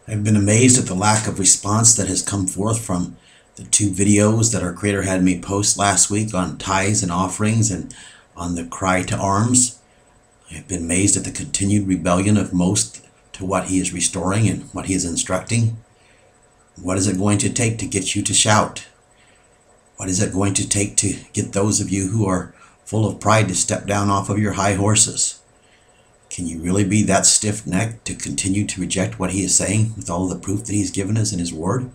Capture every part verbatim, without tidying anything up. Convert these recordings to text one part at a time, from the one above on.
I've been amazed at the lack of response that has come forth from the two videos that our Creator had me post last week on tithes and offerings and on the cry to arms. I've been amazed at the continued rebellion of most to what He is restoring and what He is instructing. What is it going to take to get you to shout? What is it going to take to get those of you who are full of pride to step down off of your high horses? Can you really be that stiff-necked to continue to reject what He is saying with all the proof that He's given us in His Word?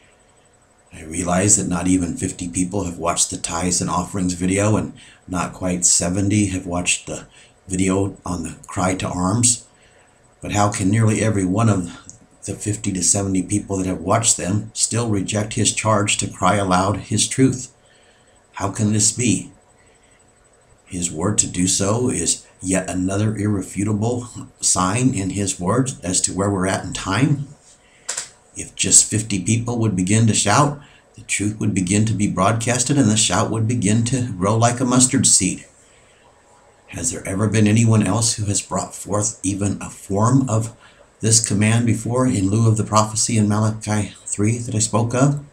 I realize that not even fifty people have watched the tithes and offerings video, and not quite seventy have watched the video on the cry to arms. But how can nearly every one of the fifty to seventy people that have watched them still reject His charge to cry aloud His truth? How can this be? His word to do so is yet another irrefutable sign in His word as to where we're at in time. If just fifty people would begin to shout, the truth would begin to be broadcasted and the shout would begin to grow like a mustard seed. Has there ever been anyone else who has brought forth even a form of this command before in lieu of the prophecy in Malachi three that I spoke of?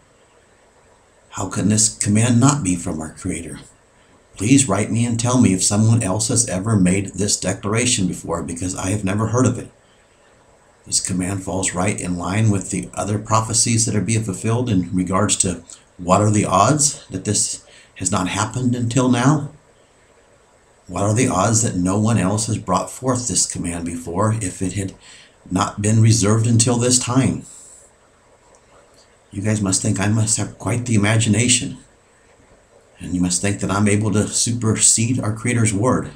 How can this command not be from our Creator? Please write me and tell me if someone else has ever made this declaration before, because I have never heard of it. This command falls right in line with the other prophecies that are being fulfilled in regards to what are the odds that this has not happened until now? What are the odds that no one else has brought forth this command before if it had not been reserved until this time? You guys must think I must have quite the imagination. And you must think that I'm able to supersede our Creator's word.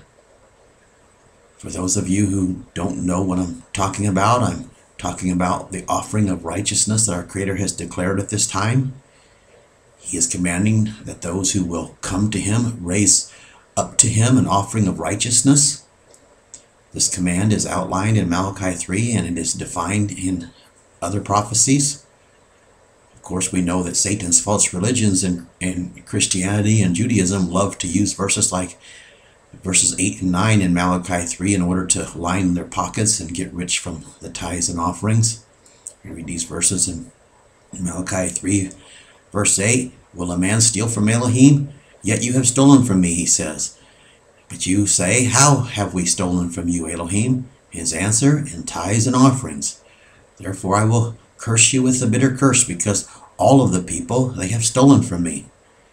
For those of you who don't know what I'm talking about, I'm talking about the offering of righteousness that our Creator has declared at this time. He is commanding that those who will come to Him raise up to Him an offering of righteousness. This command is outlined in Malachi three, and it is defined in other prophecies. Of course, we know that Satan's false religions and, and Christianity and Judaism love to use verses like verses eight and nine in Malachi three in order to line their pockets and get rich from the tithes and offerings. We read these verses in Malachi three, verse eight. Will a man steal from Elohim? Yet you have stolen from me, he says. But you say, how have we stolen from you, Elohim? His answer, in tithes and offerings. Therefore I will curse you with a bitter curse, because all of the people, they have stolen from me.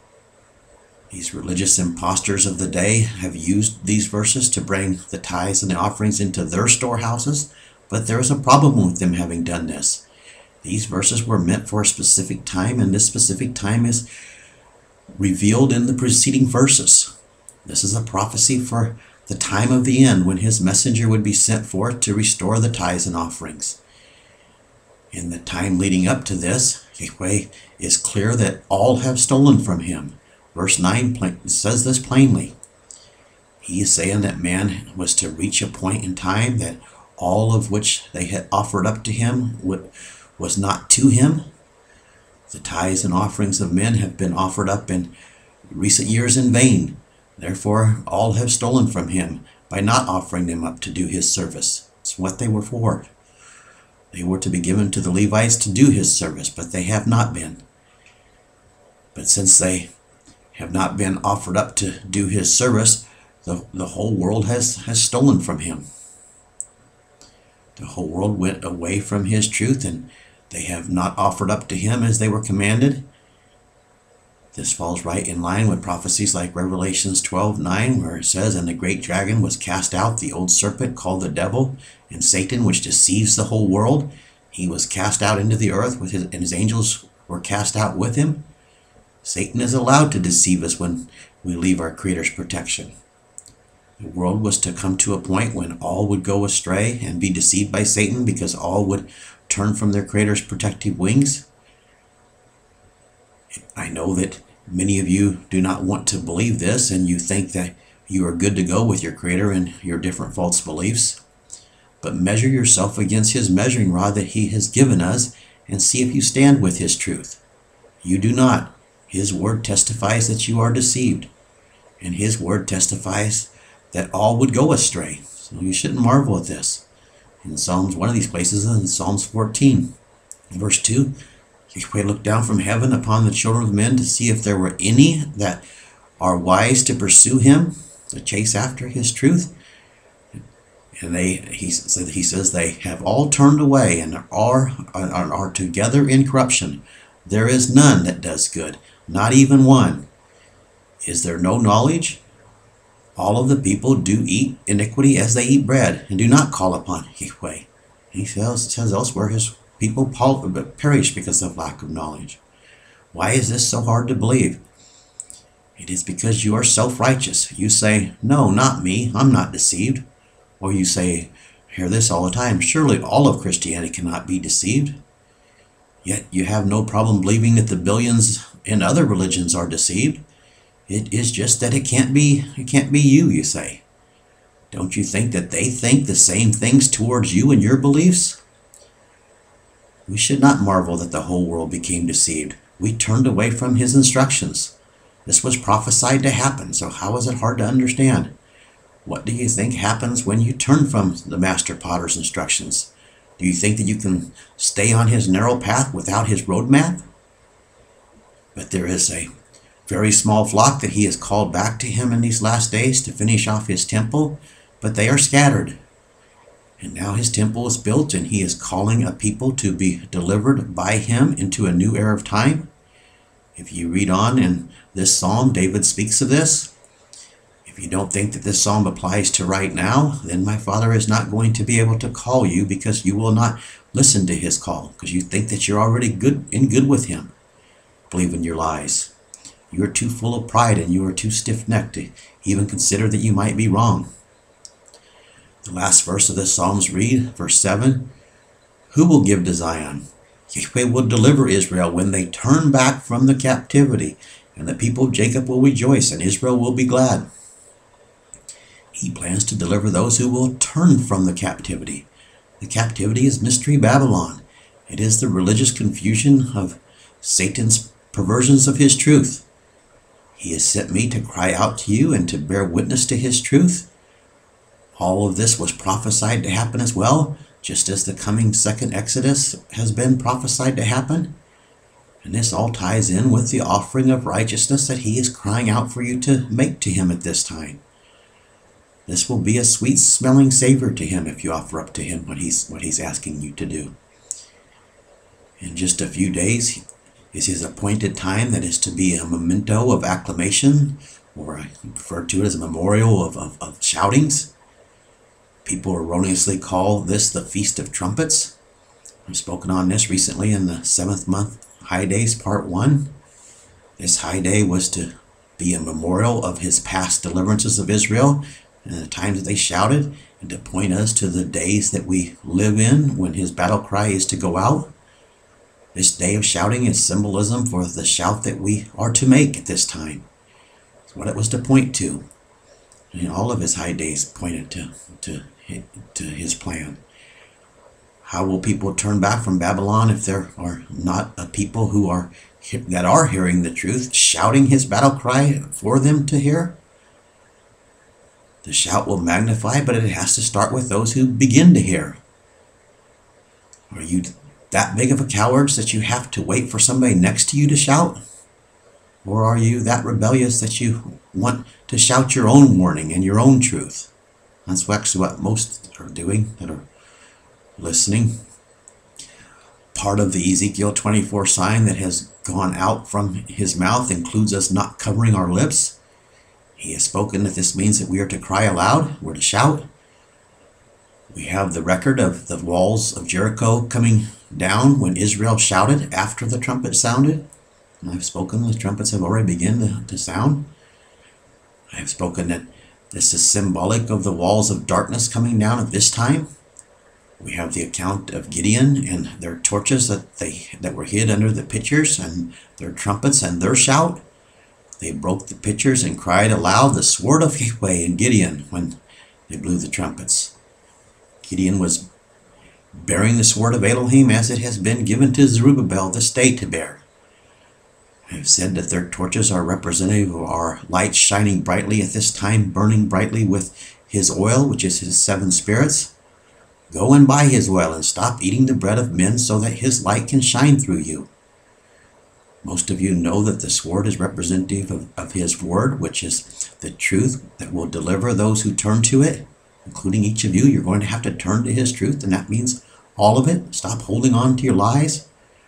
These religious impostors of the day have used these verses to bring the tithes and the offerings into their storehouses, but there is a problem with them having done this. These verses were meant for a specific time, and this specific time is revealed in the preceding verses. This is a prophecy for the time of the end when His messenger would be sent forth to restore the tithes and offerings. In the time leading up to this, Yahweh is clear that all have stolen from Him. Verse nine says this plainly. He is saying that man was to reach a point in time that all of which they had offered up to Him was not to Him. The tithes and offerings of men have been offered up in recent years in vain. Therefore, all have stolen from Him by not offering them up to do His service. It's what they were for. They were to be given to the Levites to do His service, but they have not been. But since they have not been offered up to do His service, the, the whole world has, has stolen from Him. The whole world went away from His truth, and they have not offered up to Him as they were commanded. This falls right in line with prophecies like Revelations twelve nine, where it says, and the great dragon was cast out, the old serpent called the devil, and Satan, which deceives the whole world. He was cast out into the earth, with his, and his angels were cast out with him. Satan is allowed to deceive us when we leave our Creator's protection. The world was to come to a point when all would go astray and be deceived by Satan, because all would turn from their Creator's protective wings. I know that many of you do not want to believe this, and you think that you are good to go with your Creator and your different false beliefs. But measure yourself against His measuring rod that He has given us, and see if you stand with His truth. You do not. His word testifies that you are deceived, and His word testifies that all would go astray. So you shouldn't marvel at this. In Psalms, one of these places is in Psalms fourteen. Verse two, Yahweh looked down from heaven upon the children of men to see if there were any that are wise to pursue him, to chase after his truth. And they, he says, he says, they have all turned away and are, are, are together in corruption. There is none that does good, not even one. Is there no knowledge? All of the people do eat iniquity as they eat bread, and do not call upon Yahweh. He says, says elsewhere, his people perish because of lack of knowledge. Why is this so hard to believe? It is because you are self-righteous. You say, no, not me, I'm not deceived. Or you say, hear this all the time, surely all of Christianity cannot be deceived. Yet you have no problem believing that the billions in other religions are deceived. It is just that it can't be, it can't be you, you say. Don't you think that they think the same things towards you and your beliefs? We should not marvel that the whole world became deceived. We turned away from his instructions. This was prophesied to happen, so how is it hard to understand? What do you think happens when you turn from the Master Potter's instructions? Do you think that you can stay on his narrow path without his roadmap? But there is a very small flock that he has called back to him in these last days to finish off his temple, but they are scattered. And now his temple is built, and he is calling a people to be delivered by him into a new era of time. If you read on in this psalm, David speaks of this. If you don't think that this psalm applies to right now, then my Father is not going to be able to call you, because you will not listen to his call, because you think that you're already good in good with him. Believe in your lies. You are too full of pride, and you are too stiff-necked to even consider that you might be wrong. The last verse of this psalms read, verse seven, who will give to Zion? Yahweh will deliver Israel when they turn back from the captivity, and the people of Jacob will rejoice, and Israel will be glad. He plans to deliver those who will turn from the captivity. The captivity is Mystery Babylon. It is the religious confusion of Satan's perversions of his truth. He has sent me to cry out to you and to bear witness to his truth. All of this was prophesied to happen as well, just as the coming second Exodus has been prophesied to happen. And this all ties in with the offering of righteousness that he is crying out for you to make to him at this time. This will be a sweet-smelling savor to him if you offer up to him what he's, what he's asking you to do. In just a few days is his appointed time that is to be a memento of acclamation, or I refer to it as a memorial of, of, of shoutings. People erroneously call this the Feast of Trumpets. I've spoken on this recently in the seventh month High Days Part one. This High Day was to be a memorial of his past deliverances of Israel and the times that they shouted, and to point us to the days that we live in when his battle cry is to go out. This day of shouting is symbolism for the shout that we are to make at this time. It's what it was to point to. And all of his high days pointed to, to, to his plan. How will people turn back from Babylon if there are not a people who are that are hearing the truth, shouting his battle cry for them to hear? The shout will magnify, but it has to start with those who begin to hear. Are you that big of a coward that you have to wait for somebody next to you to shout? Or are you that rebellious that you want to shout your own warning and your own truth? That's actually what most are doing that are listening. Part of the Ezekiel twenty-four sign that has gone out from his mouth includes us not covering our lips. He has spoken that this means that we are to cry aloud, we're to shout. We have the record of the walls of Jericho coming down when Israel shouted after the trumpet sounded. And I've spoken, the trumpets have already begun to, to sound. I have spoken that this is symbolic of the walls of darkness coming down at this time. We have the account of Gideon and their torches that they that were hid under the pitchers, and their trumpets and their shout. They broke the pitchers and cried aloud the sword of Yahweh in Gideon when they blew the trumpets. Gideon was bearing the sword of Elohim as it has been given to Zerubbabel this day to bear. I have said that their torches are representative of our lights shining brightly at this time, burning brightly with his oil, which is his seven spirits. Go and buy his oil and stop eating the bread of men so that his light can shine through you. Most of you know that the sword is representative of, of his word, which is the truth that will deliver those who turn to it, including each of you. You're going to have to turn to his truth, and that means all of it. Stop holding on to your lies.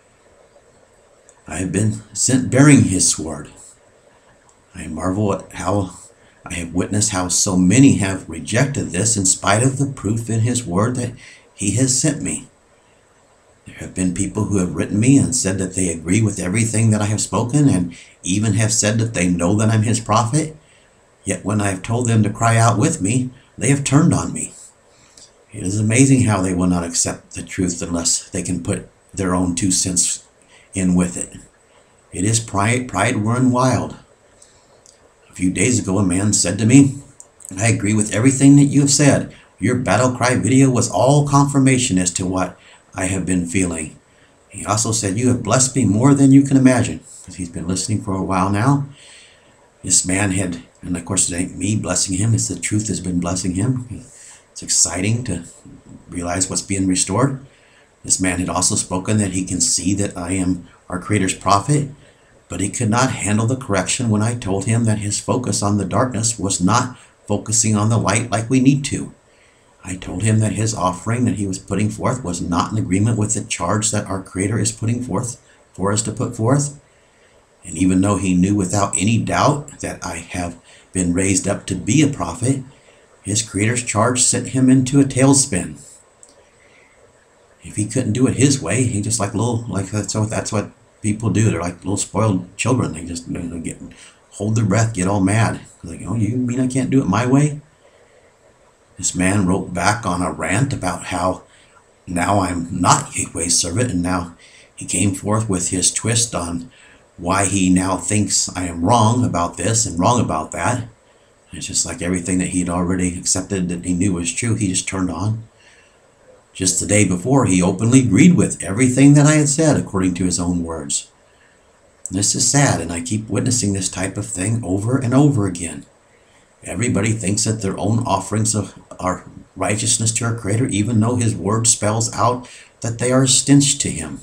I have been sent bearing his sword. I marvel at how I have witnessed how so many have rejected this in spite of the proof in his word that he has sent me. There have been people who have written me and said that they agree with everything that I have spoken, and even have said that they know that I'm his prophet. Yet when I have told them to cry out with me, they have turned on me. It is amazing how they will not accept the truth unless they can put their own two cents in with it. It is pride, pride run wild. A few days ago, a man said to me, I agree with everything that you have said. Your battle cry video was all confirmation as to what I have been feeling. He also said, you have blessed me more than you can imagine. Because he's been listening for a while now. This man had, and of course it ain't me blessing him, it's the truth has been blessing him. It's exciting to realize what's being restored. This man had also spoken that he can see that I am our Creator's prophet, but he could not handle the correction when I told him that his focus on the darkness was not focusing on the light like we need to. I told him that his offering that he was putting forth was not in agreement with the charge that our Creator is putting forth for us to put forth. And even though he knew without any doubt that I have been raised up to be a prophet, his Creator's charge sent him into a tailspin. If he couldn't do it his way, he just like little, like that's what, that's what people do. They're like little spoiled children. They just, you know, get, hold their breath, get all mad. Like, oh, you mean I can't do it my way? This man wrote back on a rant about how now I'm not Yahweh's servant, and now he came forth with his twist on why he now thinks I am wrong about this and wrong about that. It's just like everything that he'd already accepted that he knew was true, he just turned on. Just the day before, he openly agreed with everything that I had said according to his own words. This is sad, and I keep witnessing this type of thing over and over again. Everybody thinks that their own offerings of are righteousness to our Creator, even though his word spells out that they are a stench to him.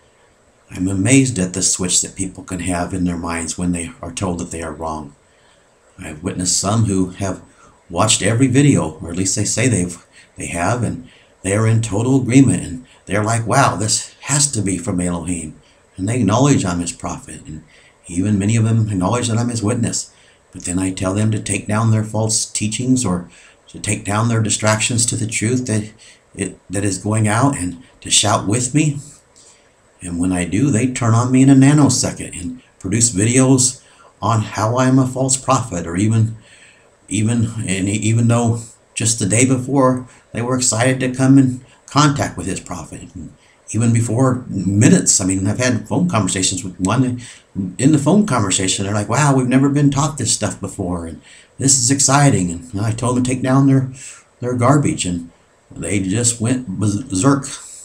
I'm amazed at the switch that people can have in their minds when they are told that they are wrong. I've witnessed some who have watched every video, or at least they say they've they have, and they are in total agreement, and they're like, wow, this has to be from Elohim. And they acknowledge I'm his prophet, and even many of them acknowledge that I'm his witness. But then I tell them to take down their false teachings, or to take down their distractions to the truth that it that is going out, and to shout with me. And when I do, they turn on me in a nanosecond and produce videos on how I'm a false prophet, or even even and even though just the day before they were excited to come in contact with his prophet. And even before minutes, I mean, I've had phone conversations with one. In the phone conversation, they're like, wow, we've never been taught this stuff before, and this is exciting. And I told them to take down their, their garbage, and they just went berserk.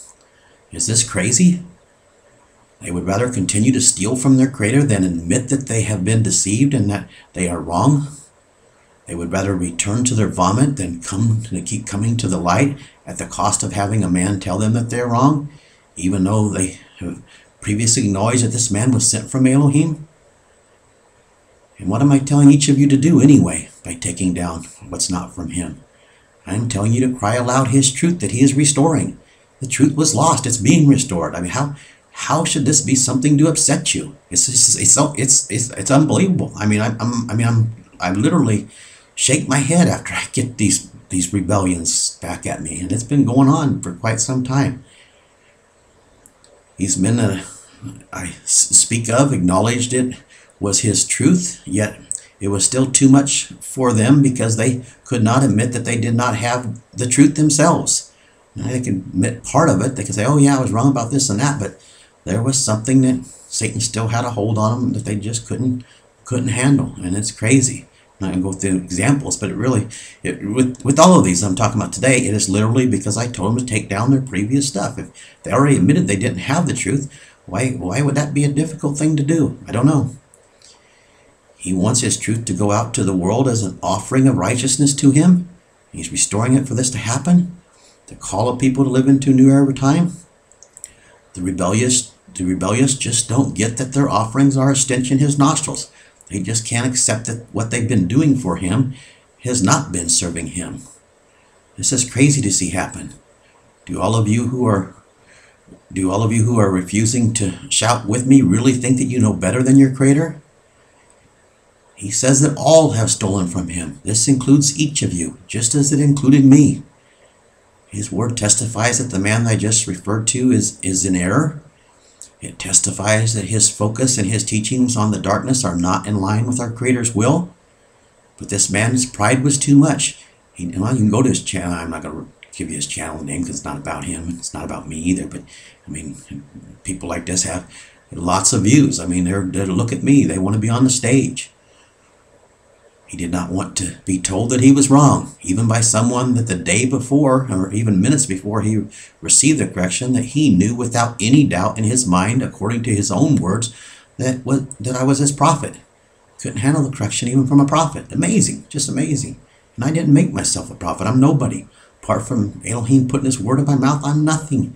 Is this crazy? They would rather continue to steal from their Creator than admit that they have been deceived and that they are wrong. They would rather return to their vomit than come to keep coming to the light at the cost of having a man tell them that they're wrong, even though they have previously acknowledged that this man was sent from Elohim. And what am I telling each of you to do anyway by taking down what's not from him? I'm telling you to cry aloud his truth that he is restoring. The truth was lost. It's being restored. I mean, how how should this be something to upset you? It's it's it's so it's it's, it's unbelievable. I mean, I'm, I'm I mean I'm I literally shake my head after I get these these rebellions back at me, and it's been going on for quite some time. These men that I speak of acknowledged it was his truth, yet it was still too much for them because they could not admit that they did not have the truth themselves. Now, they could admit part of it. They could say, oh yeah, I was wrong about this and that, but there was something that Satan still had a hold on them that they just couldn't couldn't handle, and it's crazy. I'm not going to go through examples, but it really, it, with, with all of these I'm talking about today, it is literally because I told them to take down their previous stuff. If they already admitted they didn't have the truth, why, why would that be a difficult thing to do? I don't know. He wants his truth to go out to the world as an offering of righteousness to him. He's restoring it for this to happen. the call of people to live into a new era of time. The rebellious, the rebellious just don't get that their offerings are a stench in his nostrils. They just can't accept that what they've been doing for him has not been serving him. This is crazy to see happen. Do all of you who are do all of you who are refusing to shout with me really think that you know better than your Creator? He says that all have stolen from him. This includes each of you, just as it included me. His word testifies that the man I just referred to is, is in error. It testifies that his focus and his teachings on the darkness are not in line with our Creator's will. But this man's pride was too much. He, well, you can go to his channel. I'm not going to give you his channel name because it's not about him. It's not about me either. But, I mean, people like this have lots of views. I mean, they're, they look at me. They want to be on the stage. He did not want to be told that he was wrong, even by someone that the day before, or even minutes before he received the correction, that he knew without any doubt in his mind, according to his own words, that, was, that I was his prophet. Couldn't handle the correction even from a prophet. Amazing, just amazing. And I didn't make myself a prophet. I'm nobody. Apart from Elohim putting his word in my mouth, I'm nothing.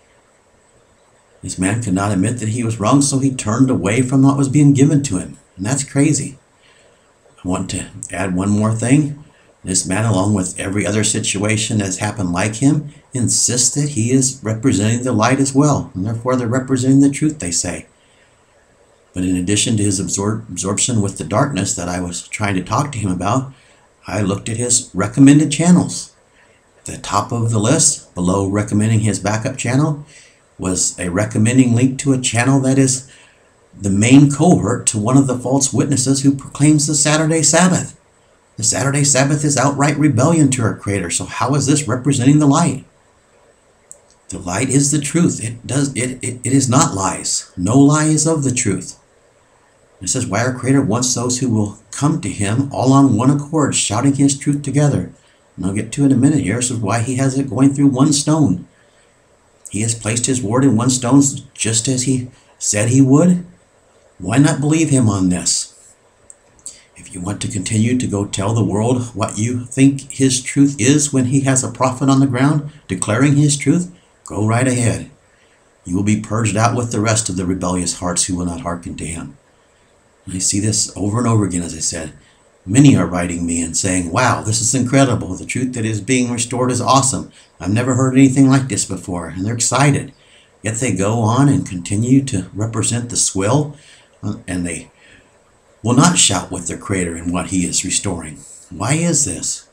This man could not admit that he was wrong, so he turned away from what was being given to him. And that's crazy. I want to add one more thing. This man, along with every other situation that's happened like him, insists that he is representing the light as well, and therefore they're representing the truth, they say. But in addition to his absor absorption with the darkness that I was trying to talk to him about, I looked at his recommended channels. At the top of the list, below recommending his backup channel, was a recommending link to a channel that is the main cohort to one of the false witnesses who proclaims the Saturday Sabbath. The Saturday Sabbath is outright rebellion to our Creator, so how is this representing the light? The light is the truth. It does it, it, it is not lies. No lie is of the truth. This is why our Creator wants those who will come to Him all on one accord, shouting His truth together. And I'll get to it in a minute here. This is why He has it going through one stone. He has placed His word in one stone just as He said He would. Why not believe Him on this? If you want to continue to go tell the world what you think His truth is when He has a prophet on the ground declaring His truth, go right ahead. You will be purged out with the rest of the rebellious hearts who will not hearken to Him. I see this over and over again, as I said. Many are writing me and saying, wow, this is incredible. The truth that is being restored is awesome. I've never heard anything like this before. And they're excited. Yet they go on and continue to represent the swill, and they will not shout with their Creator in what He is restoring. Why is this?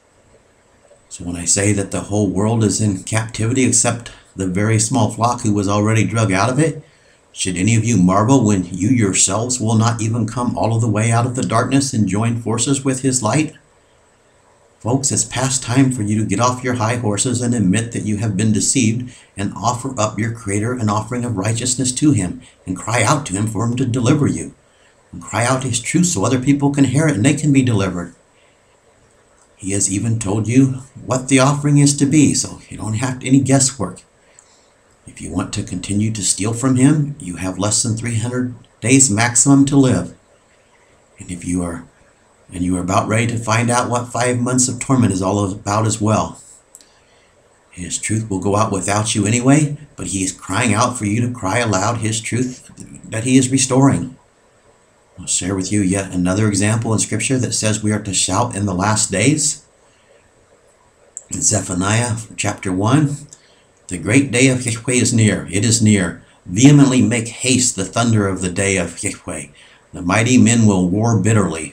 So when I say that the whole world is in captivity except the very small flock who was already drug out of it, should any of you marvel when you yourselves will not even come all of the way out of the darkness and join forces with His light? Folks, it's past time for you to get off your high horses and admit that you have been deceived and offer up your Creator an offering of righteousness to Him and cry out to Him for Him to deliver you. And cry out His truth so other people can hear it and they can be delivered. He has even told you what the offering is to be, so you don't have any guesswork. If you want to continue to steal from Him, you have less than three hundred days maximum to live. And if you are and you are about ready to find out what five months of torment is all about as well. His truth will go out without you anyway, but He is crying out for you to cry aloud His truth that He is restoring. I'll share with you yet another example in Scripture that says we are to shout in the last days. In Zephaniah chapter one, the great day of Yahweh is near. It is near. Vehemently make haste the thunder of the day of Yahweh. The mighty men will war bitterly.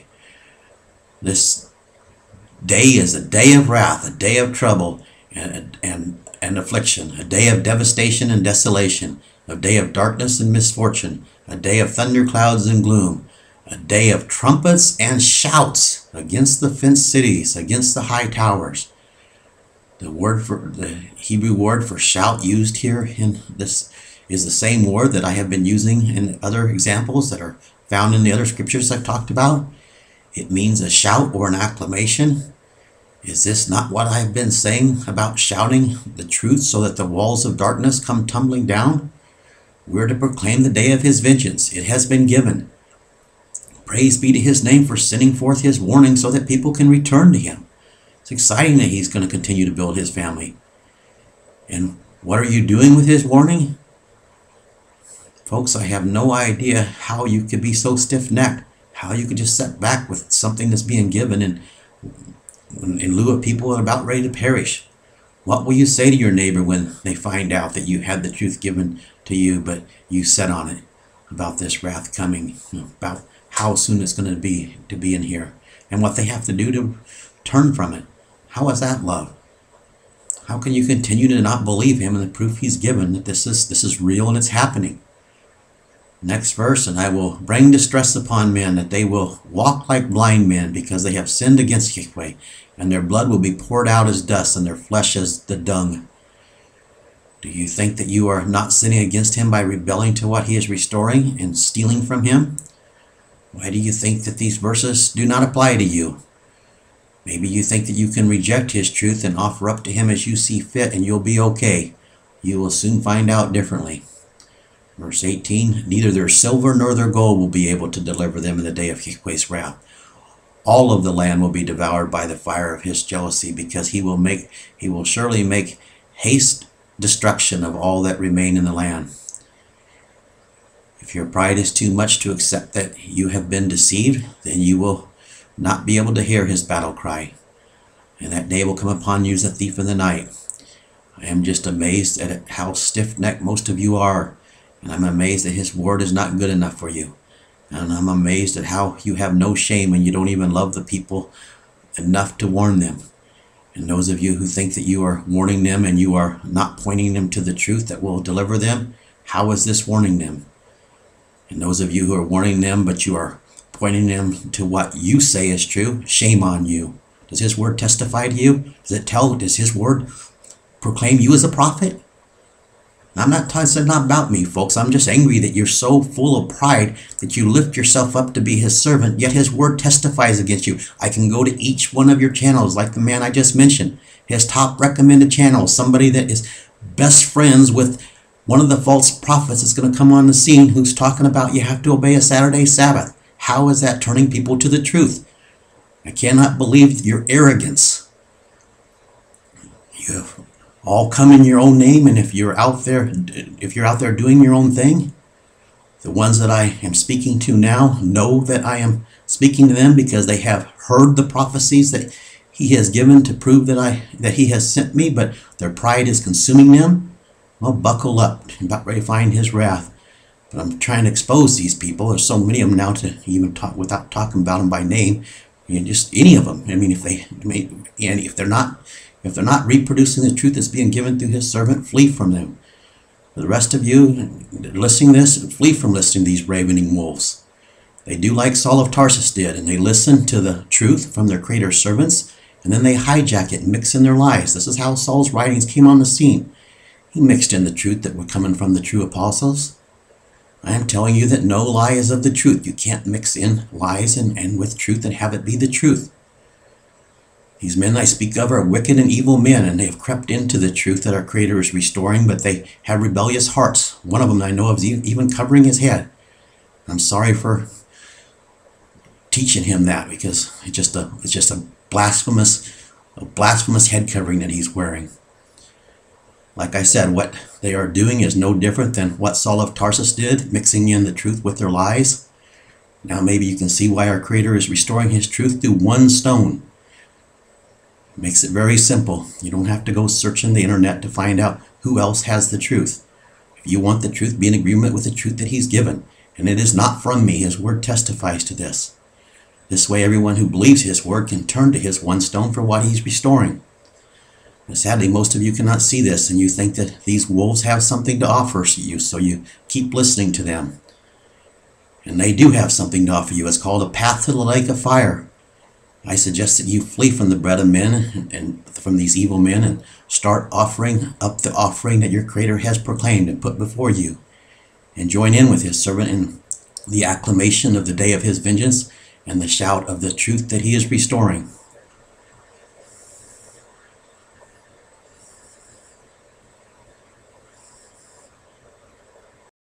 This day is a day of wrath, a day of trouble and, and, and affliction, a day of devastation and desolation, a day of darkness and misfortune, a day of thunderclouds and gloom, a day of trumpets and shouts against the fenced cities, against the high towers. The word for the Hebrew word for shout used here in this is the same word that I have been using in other examples that are found in the other scriptures I've talked about. It means a shout or an acclamation. Is this not what I've been saying about shouting the truth so that the walls of darkness come tumbling down? We're to proclaim the day of His vengeance. It has been given. Praise be to His name for sending forth His warning so that people can return to Him. It's exciting that He's going to continue to build His family. And what are you doing with his warning? Folks, I have no idea how you could be so stiff-necked, how you could just sit back with something that's being given and in lieu of people are about ready to perish. What will you say to your neighbor when they find out that you had the truth given to you, but you sat on it about this wrath coming, about how soon it's going to be to be in here, and what they have to do to turn from it? How is that love? How can you continue to not believe him and the proof he's given that this is this is real and it's happening? Next verse, and I will bring distress upon men, that they will walk like blind men, because they have sinned against Yahweh, and their blood will be poured out as dust, and their flesh as the dung. Do you think that you are not sinning against him by rebelling to what he is restoring and stealing from him? Why do you think that these verses do not apply to you? Maybe you think that you can reject his truth and offer up to him as you see fit, and you'll be okay. You will soon find out differently. Verse eighteen, neither their silver nor their gold will be able to deliver them in the day of Yahweh's wrath. All of the land will be devoured by the fire of his jealousy, because he will make he will surely make haste destruction of all that remain in the land. If your pride is too much to accept that you have been deceived, then you will not be able to hear his battle cry, and that day will come upon you as a thief in the night. I am just amazed at how stiff-necked most of you are. And I'm amazed that his word is not good enough for you. And I'm amazed at how you have no shame and you don't even love the people enough to warn them. And those of you who think that you are warning them and you are not pointing them to the truth that will deliver them, how is this warning them? And those of you who are warning them but you are pointing them to what you say is true, shame on you. Does his word testify to you? Does it tell, does his word proclaim you as a prophet? I'm not talking, it's not about me, folks. I'm just angry that you're so full of pride that you lift yourself up to be his servant, yet his word testifies against you. I can go to each one of your channels, like the man I just mentioned, his top recommended channel, somebody that is best friends with one of the false prophets that's going to come on the scene who's talking about you have to obey a Saturday Sabbath. How is that turning people to the truth? I cannot believe your arrogance. You have all come in your own name, and if you're out there if you're out there doing your own thing, the ones that I am speaking to now know that I am speaking to them because they have heard the prophecies that he has given to prove that I that he has sent me, but their pride is consuming them. Well, buckle up. I'm about ready to find his wrath. But I'm trying to expose these people. There's so many of them now to even talk without talking about them by name. You know, just any of them. I mean, if they, I mean, and if they're not, if they're not reproducing the truth that's being given through his servant, flee from them. For the rest of you listening to this, flee from listening to these ravening wolves. They do like Saul of Tarsus did, and they listen to the truth from their Creator's servants, and then they hijack it and mix in their lies. This is how Saul's writings came on the scene. He mixed in the truth that were coming from the true apostles. I am telling you that no lie is of the truth. You can't mix in lies and, and with truth and have it be the truth. These men I speak of are wicked and evil men, and they have crept into the truth that our Creator is restoring, but they have rebellious hearts. One of them I know of is even covering his head. I'm sorry for teaching him that, because it's just a it's just a blasphemous a blasphemous head covering that he's wearing. Like I said, what they are doing is no different than what Saul of Tarsus did, mixing in the truth with their lies. Now maybe you can see why our Creator is restoring his truth through one stone. It makes it very simple. You don't have to go searching the internet to find out who else has the truth. If you want the truth, be in agreement with the truth that he's given. And it is not from me. His word testifies to this. This way everyone who believes his word can turn to his one stone for what he's restoring. But sadly, most of you cannot see this, and you think that these wolves have something to offer you, so you keep listening to them. And they do have something to offer you. It's called a path to the lake of fire. I suggest that you flee from the bread of men and, and from these evil men and start offering up the offering that your Creator has proclaimed and put before you. And join in with his servant in the acclamation of the day of his vengeance and the shout of the truth that he is restoring.